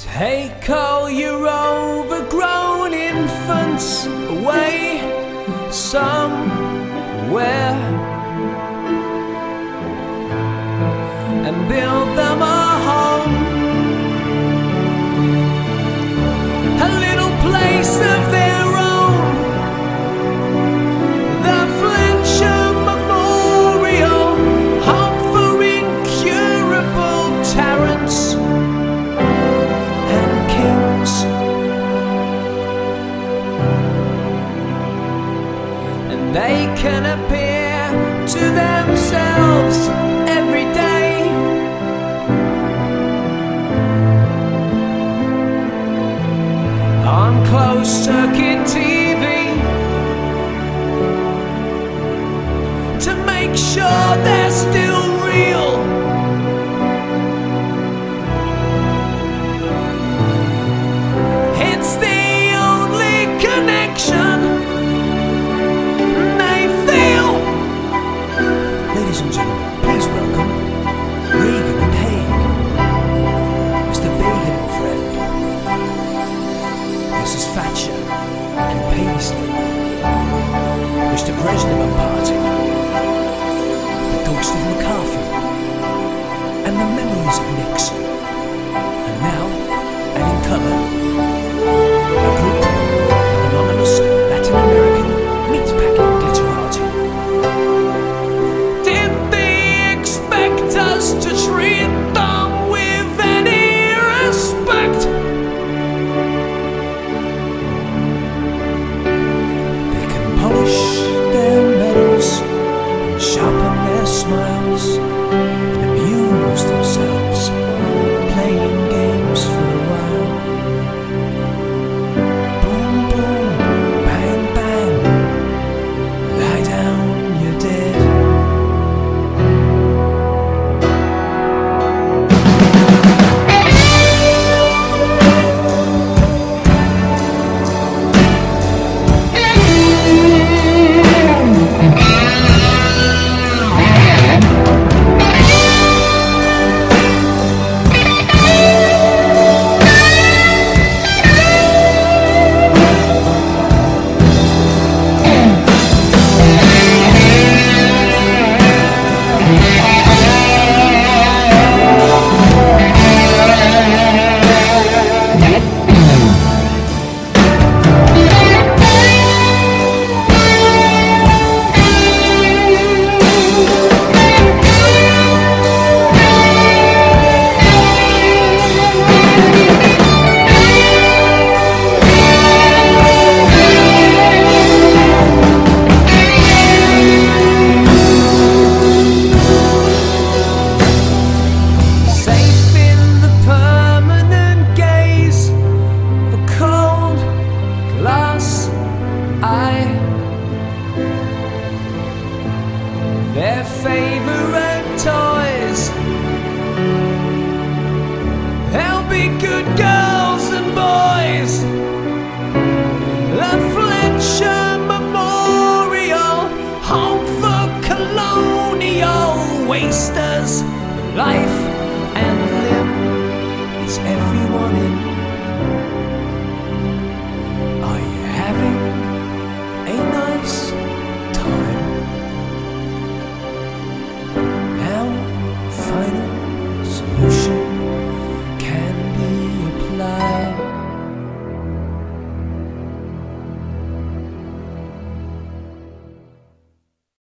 Take all your overgrown infants away somewhere and build them a home, a little place of their own, the Fletcher Memorial, home for incurable tyrants and kings. And they can appear to themselves every day on closed-circuit TV to make sure they're still real. It's the only connection they feel. Ladies and gentlemen, please welcome Reagan and Haig, Mr. Behan and friend, Mrs. Thatcher and Paisley, Mr. Brezhnev and party, the ghost of McCarthy, and the memories of Nixon. And now, and in colour, a group of anonymous Latin American meatpacking glitterati. Did they expect us to treat them with any respect? They can polish their medals and sharpen their smiles and amuse themselves playing games for a while. Boom, boom, bang, bang, lie down, you're dead. Their favorite toys, they'll be good girls and boys. The Fletcher Memorial, home for colonial wasters. Life and limb is everyone in.